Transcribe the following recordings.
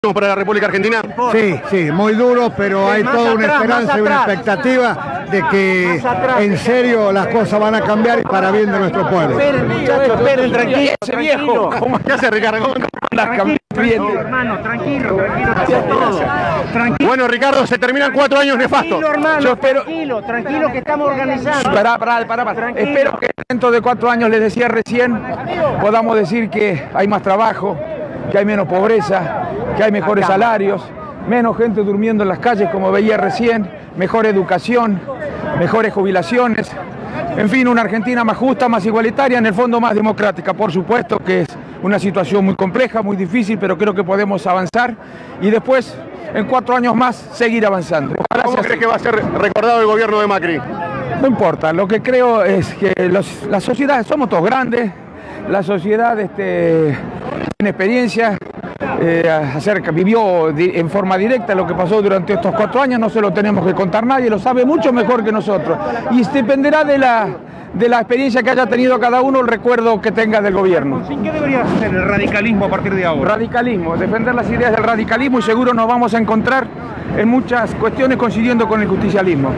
para la República Argentina? Sí, sí, muy duro, pero hay toda una esperanza y una expectativa de que en serio las cosas van a cambiar y para bien de nuestro pueblo. Esperen, muchachos, esperen, tranquilo. Ese viejo, ¿cómo te hace, Ricardo? ¿Cómo andas? Tranquilo, hermano, tranquilo, todo. Tranquilo. Bueno, Ricardo, se terminan 4 años nefastos. Tranquilo, hermano, Yo espero... tranquilo, que estamos organizando. Pará. Espero que dentro de 4 años, les decía recién, podamos decir que hay más trabajo, que hay menos pobreza, que hay mejores salarios, menos gente durmiendo en las calles como veía recién, mejor educación, mejores jubilaciones, en fin, una Argentina más justa, más igualitaria, en el fondo más democrática. Por supuesto que es una situación muy compleja, muy difícil, pero creo que podemos avanzar y después, en 4 años más, seguir avanzando. ¿Cómo crees que va a ser recordado el gobierno de Macri? No importa, lo que creo es que la sociedad, somos todos grandes, la sociedad tiene experiencia, vivió en forma directa lo que pasó durante estos 4 años, no se lo tenemos que contar nadie, lo sabe mucho mejor que nosotros. Y dependerá de la experiencia que haya tenido cada uno, el recuerdo que tenga del gobierno. ¿Qué debería hacer el radicalismo a partir de ahora? Radicalismo, defender las ideas del radicalismo, y seguro nos vamos a encontrar en muchas cuestiones coincidiendo con el justicialismo.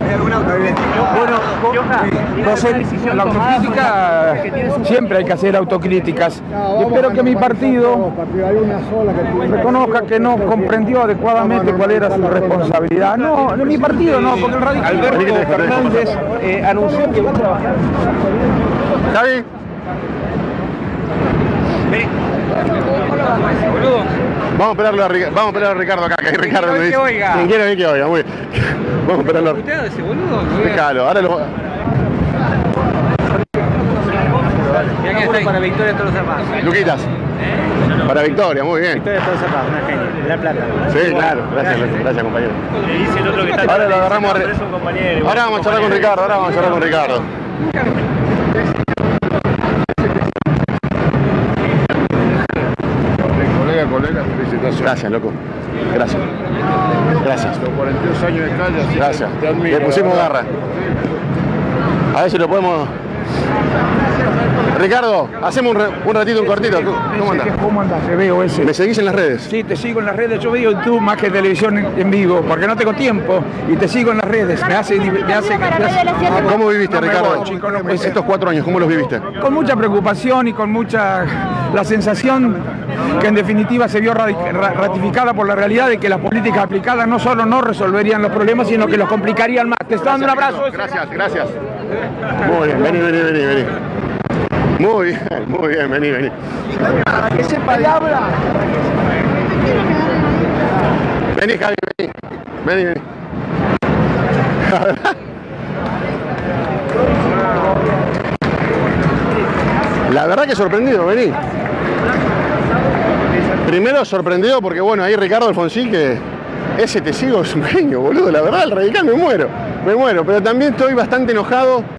La autocrítica, siempre hay que hacer autocríticas. Y espero que mi partido reconozca que no comprendió adecuadamente cuál era su responsabilidad. No, mi partido no, porque el radicalismo... Alberto Fernández anunció que va a trabajar. Javi. Vamos a pelarlo a Ricardo acá, que Ricardo me dice. Quien quiera que oiga, muy bien. Vamos a pelarlo. ese boludo? Déjalo, ahora lo... Para Victoria todos los hermanos. Luquitas. Para Victoria, muy bien. Victoria todos los hermanos, una genia, de La Plata. Sí, claro, gracias compañero. Dice el otro que está. Ahora lo agarramos. Ahora vamos a charlar con Ricardo, Colega, felicitaciones. Gracias, loco. Gracias. Los 42 años de calle, así Gracias. te admiro. Le pusimos garra. A ver si lo podemos... Ricardo, hacemos un ratito, un cortito. ¿Cómo andás? ¿Cómo andás? Te veo ese. ¿Me seguís en las redes? Sí, te sigo en las redes. Yo veo YouTube más que televisión en vivo, porque no tengo tiempo y te sigo en las redes. ¿Cómo viviste, Ricardo? Chico, no, Estos 4 años, ¿cómo los viviste? con mucha preocupación y con mucha... la sensación que en definitiva se vio ratificada por la realidad de que las políticas aplicadas no solo no resolverían los problemas, sino que los complicarían más. Te estoy dando un abrazo. Gracias. Muy bien, vení. Muy bien, vení. Que sepa de habla. Vení, Javi, vení. La verdad que sorprendido, vení. Primero sorprendido porque, bueno, ahí Ricardo Alfonsín, que ese testigo es un genio, boludo. La verdad, el radical me muero. Pero también estoy bastante enojado